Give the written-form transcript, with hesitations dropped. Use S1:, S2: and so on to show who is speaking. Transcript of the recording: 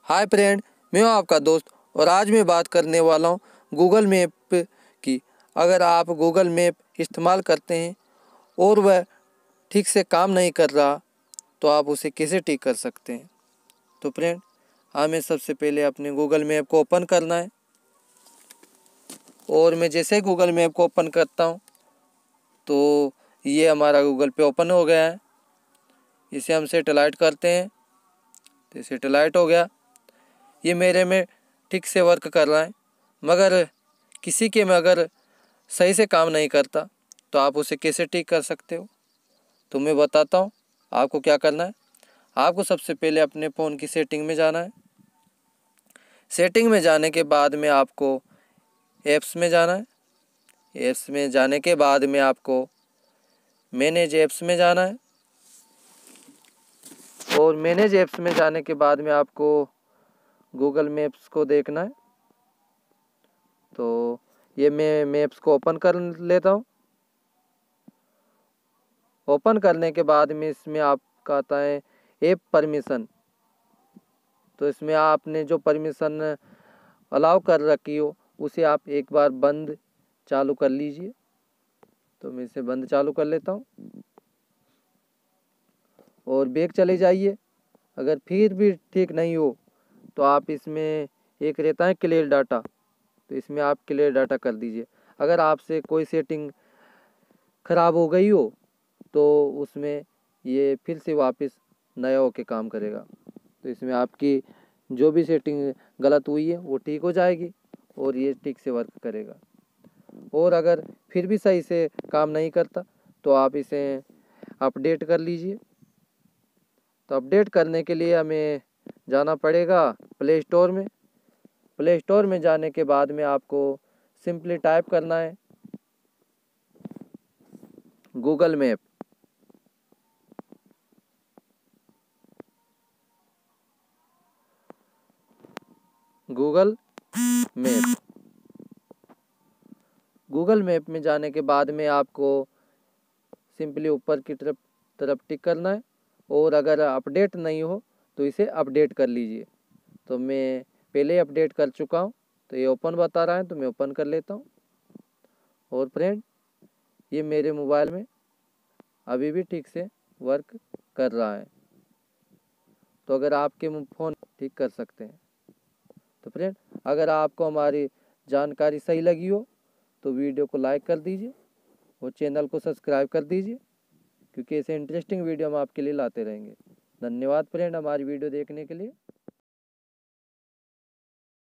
S1: Hi friend, मैं हूं आपका दोस्त और आज मैं बात करने वाला हूं गूगल मैप की। अगर आप गूगल मैप इस्तेमाल करते हैं और वह ठीक से काम नहीं कर रहा तो आप उसे कैसे ठीक कर सकते हैं। तो फ्रेंड, हमें सबसे पहले अपने गूगल मैप को ओपन करना है और मैं जैसे गूगल मैप को ओपन करता हूं तो ये हमारा गूगल पे ओपन हो गया है। इसे हम सेटेलाइट करते हैं तो सेटेलाइट हो गया। ये मेरे में ठीक से वर्क कर रहा है, मगर किसी के में अगर सही से काम नहीं करता तो आप उसे कैसे ठीक कर सकते हो, तो मैं बताता हूँ आपको क्या करना है। आपको सबसे पहले अपने फ़ोन की सेटिंग में जाना है। सेटिंग में जाने के बाद में आपको ऐप्स में जाना है। ऐप्स में जाने के बाद में आपको मैनेज ऐप्स में जाना है और मैनेज ऐप्स में जाने के बाद में आपको गूगल मैप्स को देखना है। तो ये मैं मैप्स को ओपन कर लेता हूँ। ओपन करने के बाद में इसमें आपका आता है ऐप परमिशन। तो इसमें आपने जो परमिशन अलाउ कर रखी हो उसे आप एक बार बंद चालू कर लीजिए। तो मैं इसे बंद चालू कर लेता हूँ और बैक चले जाइए। अगर फिर भी ठीक नहीं हो तो आप इसमें एक रहता है क्लियर डाटा, तो इसमें आप क्लियर डाटा कर दीजिए। अगर आपसे कोई सेटिंग ख़राब हो गई हो तो उसमें ये फिर से वापस नया होके काम करेगा। तो इसमें आपकी जो भी सेटिंग गलत हुई है वो ठीक हो जाएगी और ये ठीक से वर्क करेगा। और अगर फिर भी सही से काम नहीं करता तो आप इसे अपडेट कर लीजिए। तो अपडेट करने के लिए हमें जाना पड़ेगा प्ले स्टोर में। प्ले स्टोर में जाने के बाद में आपको सिंपली टाइप करना है Google map. Google map. Google map में जाने के बाद में आपको सिंपली ऊपर की तरफ टिक करना है और अगर अपडेट नहीं हो तो इसे अपडेट कर लीजिए। तो मैं पहले ही अपडेट कर चुका हूँ, तो ये ओपन बता रहा है तो मैं ओपन कर लेता हूँ। और फ्रेंड, ये मेरे मोबाइल में अभी भी ठीक से वर्क कर रहा है। तो अगर आपके फ़ोन ठीक कर सकते हैं। तो फ्रेंड, अगर आपको हमारी जानकारी सही लगी हो तो वीडियो को लाइक कर दीजिए और चैनल को सब्सक्राइब कर दीजिए, क्योंकि ऐसे इंटरेस्टिंग वीडियो हम आपके लिए लाते रहेंगे। धन्यवाद फ्रेंड हमारी वीडियो देखने के लिए।